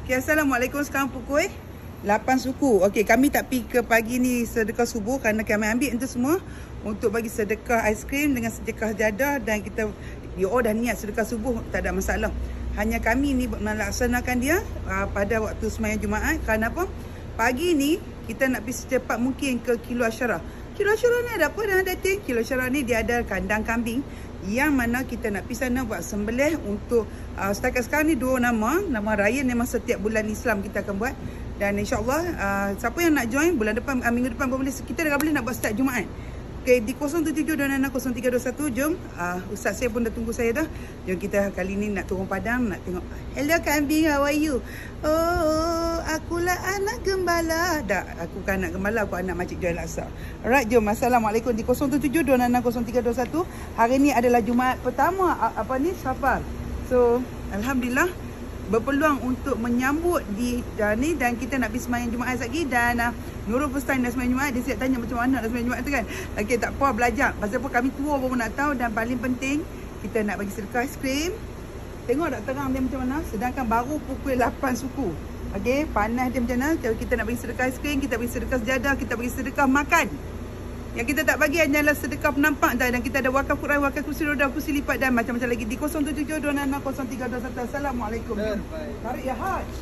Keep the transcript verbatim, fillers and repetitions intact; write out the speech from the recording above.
Okay, Assalamualaikum. Sekarang pukul lapan suku. Okey, kami tak pergi ke pagi ni sedekah subuh kerana kami ambil itu semua untuk bagi sedekah aiskrim dengan sedekah jadah, dan kita oh dah niat sedekah subuh, tak ada masalah. Hanya kami ni melaksanakan dia uh, pada waktu sembahyang Jumaat. Kerana apa? Pagi ni kita nak pergi secepat mungkin ke Kilo Asyarah. Kilo Asyarah ni ada apa dah dating? Kilo Asyarah ni dia ada kandang kambing yang mana kita nak pergi sana buat sembelih untuk uh, setakat sekarang ni dua nama. Nama raya memang setiap bulan Islam kita akan buat. Dan insyaAllah uh, siapa yang nak join bulan depan, uh, minggu depan boleh, kita dah boleh nak buat start Jumaat. Okay, di kosong tujuh tujuh dua enam kosong tiga dua satu, jom. Uh, Ustaz saya pun dah tunggu saya dah. Jom kita kali ni nak turun padang, nak tengok. Hello kambing, how are you? Oh, akulah anak gembala. Tak, aku kan anak gembala, aku anak Masjid Jaya Al-Aqsa. Alright, jom. Assalamualaikum. Di kosong tujuh tujuh dua enam kosong tiga dua satu. Hari ni adalah Jumaat pertama, apa ni, Safar. So, Alhamdulillah, berpeluang untuk menyambut di uh, ni, dan kita nak pergi sembahyang Jumaat lagi. Dan uh, Nurul first time dah sembahyang Jumaat, dia siap tanya macam mana nak sembahyang Jumaat tu kan. Okey, tak apa, belajar. Pasal apa kami tua baru nak tahu, dan paling penting kita nak bagi sedekah aiskrim. Tengok tak terang dia macam mana, sedangkan baru pukul lapan suku. Okey, panas dia macam mana. Kalau kita nak bagi sedekah aiskrim, kita bagi sedekah sejadah, kita bagi sedekah makan. Yang kita tak bagi hanyalah sedekah penampak dah. Dan kita ada wakaf Quran, wakaf kursi roda, kursi lipat dan macam-macam lagi di kosong tujuh tujuh dua enam kosong tiga dua satu. Assalamualaikum. Tarik ya haj.